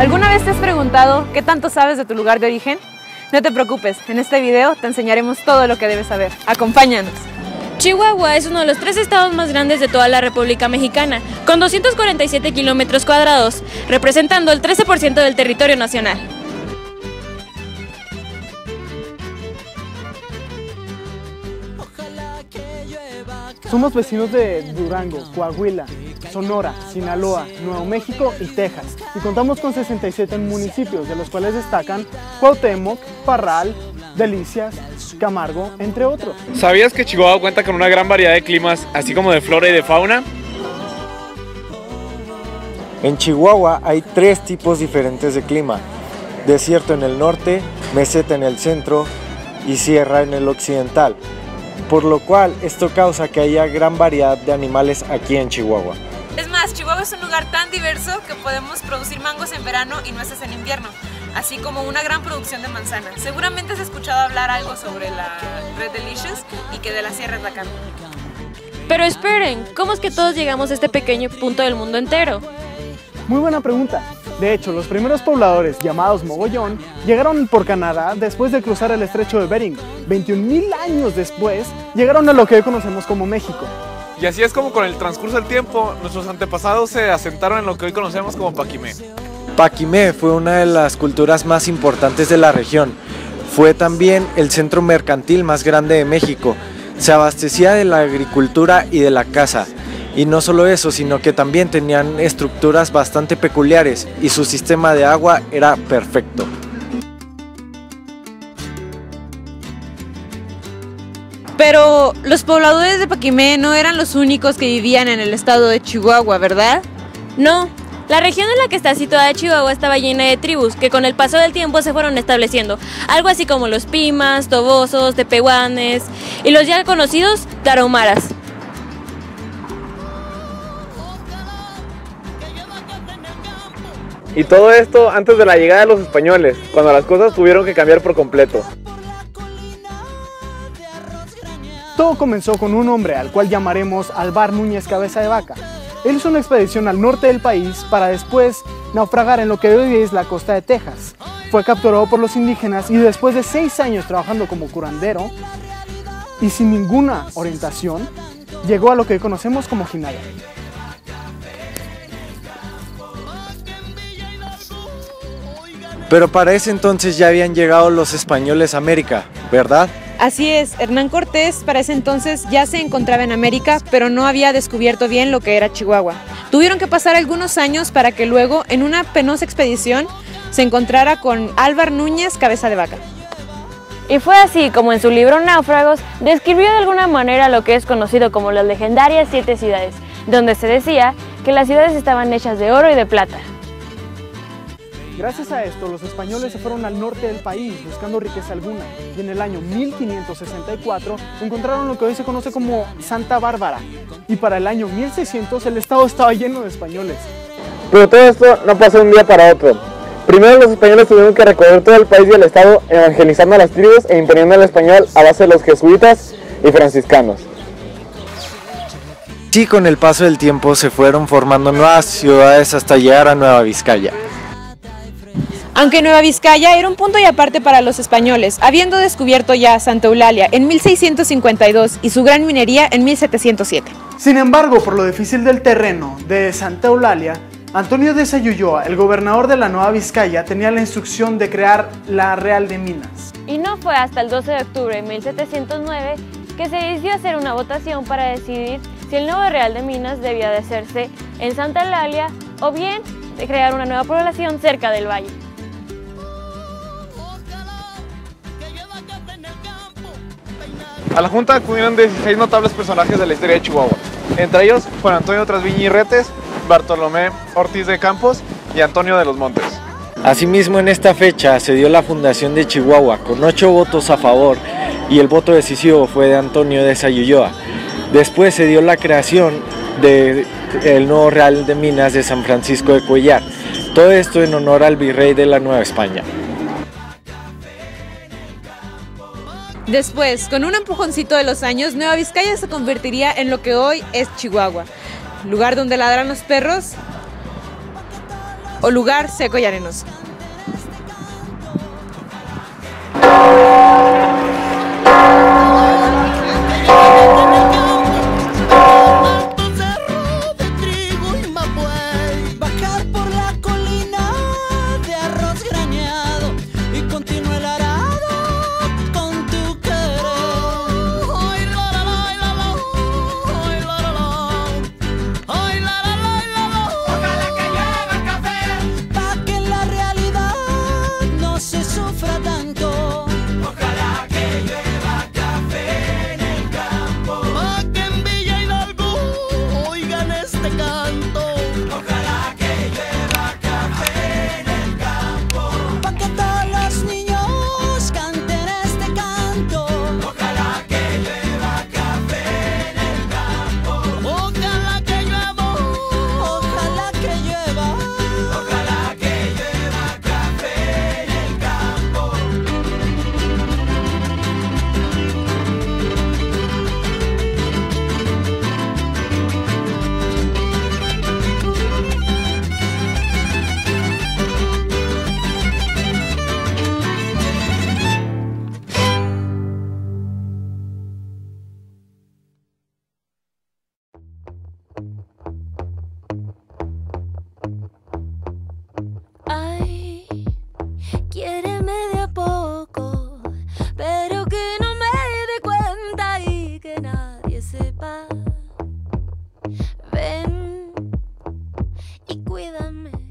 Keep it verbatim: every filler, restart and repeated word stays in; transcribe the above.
¿Alguna vez te has preguntado qué tanto sabes de tu lugar de origen? No te preocupes, en este video te enseñaremos todo lo que debes saber. ¡Acompáñanos! Chihuahua es uno de los tres estados más grandes de toda la República Mexicana, con doscientos cuarenta y siete kilómetros cuadrados, representando el trece por ciento del territorio nacional. Somos vecinos de Durango, Coahuila, Sonora, Sinaloa, Nuevo México y Texas, y contamos con sesenta y siete municipios, de los cuales destacan Cuauhtémoc, Parral, Delicias, Camargo, entre otros. ¿Sabías que Chihuahua cuenta con una gran variedad de climas, así como de flora y de fauna? En Chihuahua hay tres tipos diferentes de clima: desierto en el norte, meseta en el centro y sierra en el occidental, por lo cual esto causa que haya gran variedad de animales aquí en Chihuahua. Es más, Chihuahua es un lugar tan diverso que podemos producir mangos en verano y nueces en invierno, así como una gran producción de manzanas. Seguramente has escuchado hablar algo sobre la Red Delicious y que de la sierra es la carne. Pero esperen, ¿cómo es que todos llegamos a este pequeño punto del mundo entero? Muy buena pregunta. De hecho, los primeros pobladores, llamados Mogollón, llegaron por Canadá después de cruzar el estrecho de Bering. veintiún mil años después, llegaron a lo que hoy conocemos como México. Y así es como con el transcurso del tiempo, nuestros antepasados se asentaron en lo que hoy conocemos como Paquimé. Paquimé fue una de las culturas más importantes de la región. Fue también el centro mercantil más grande de México. Se abastecía de la agricultura y de la caza. Y no solo eso, sino que también tenían estructuras bastante peculiares y su sistema de agua era perfecto. Pero los pobladores de Paquimé no eran los únicos que vivían en el estado de Chihuahua, ¿verdad? No, la región en la que está situada Chihuahua estaba llena de tribus que con el paso del tiempo se fueron estableciendo, algo así como los Pimas, Tobosos, Tepehuanes y los ya conocidos Tarahumaras. Y todo esto antes de la llegada de los españoles, cuando las cosas tuvieron que cambiar por completo. Todo comenzó con un hombre al cual llamaremos Alvar Núñez Cabeza de Vaca. Él hizo una expedición al norte del país para después naufragar en lo que hoy es la costa de Texas. Fue capturado por los indígenas y después de seis años trabajando como curandero y sin ninguna orientación, llegó a lo que hoy conocemos como Jinaya. Pero para ese entonces ya habían llegado los españoles a América, ¿verdad? Así es, Hernán Cortés para ese entonces ya se encontraba en América, pero no había descubierto bien lo que era Chihuahua. Tuvieron que pasar algunos años para que luego, en una penosa expedición, se encontrara con Alvar Núñez Cabeza de Vaca. Y fue así como en su libro Náufragos describió de alguna manera lo que es conocido como las legendarias siete ciudades, donde se decía que las ciudades estaban hechas de oro y de plata. Gracias a esto, los españoles se fueron al norte del país buscando riqueza alguna, y en el año mil quinientos sesenta y cuatro encontraron lo que hoy se conoce como Santa Bárbara, y para el año mil seiscientos el estado estaba lleno de españoles. Pero todo esto no pasó de un día para otro. Primero los españoles tuvieron que recorrer todo el país y el estado evangelizando a las tribus e imponiendo el español a base de los jesuitas y franciscanos. Sí, con el paso del tiempo se fueron formando nuevas ciudades hasta llegar a Nueva Vizcaya. Aunque Nueva Vizcaya era un punto y aparte para los españoles, habiendo descubierto ya Santa Eulalia en mil seiscientos cincuenta y dos y su gran minería en mil setecientos siete. Sin embargo, por lo difícil del terreno de Santa Eulalia, Antonio de Sayulloa, el gobernador de la Nueva Vizcaya, tenía la instrucción de crear la Real de Minas. Y no fue hasta el doce de octubre de mil setecientos nueve que se decidió hacer una votación para decidir si el nuevo Real de Minas debía de hacerse en Santa Eulalia o bien de crear una nueva población cerca del valle. A la junta acudieron dieciséis notables personajes de la historia de Chihuahua. Entre ellos, Juan Antonio Trasviña y Retes, Bartolomé Ortiz de Campos y Antonio de los Montes. Asimismo, en esta fecha se dio la fundación de Chihuahua con ocho votos a favor y el voto decisivo fue de Antonio de Sayulloa. Después se dio la creación del nuevo Real de Minas de San Francisco de Cuellar. Todo esto en honor al virrey de la Nueva España. Después, con un empujoncito de los años, Nueva Vizcaya se convertiría en lo que hoy es Chihuahua, lugar donde ladran los perros o lugar seco y arenoso. Ay, quiéreme de a poco, pero que no me dé cuenta y que nadie sepa. Ven y cuídame.